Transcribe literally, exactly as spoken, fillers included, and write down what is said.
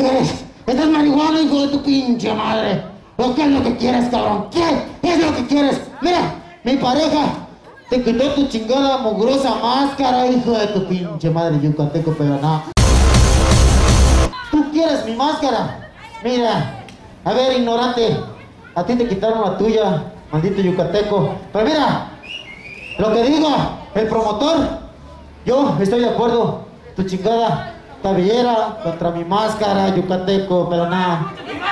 quieres? ¿Estás marihuana, hijo de tu pinche madre? ¿O qué es lo que quieres, cabrón? ¿Qué es lo que quieres? Mira, mi pareja te quitó tu chingada mugrosa máscara, hijo de tu pinche madre yucateco, pero no. ¿Tú quieres mi máscara? Mira, a ver, ignorante, a ti te quitaron la tuya, maldito yucateco. Pero mira, lo que diga el promotor, yo estoy de acuerdo. Tu chingada cabellera contra mi máscara, yucateco, pero nada.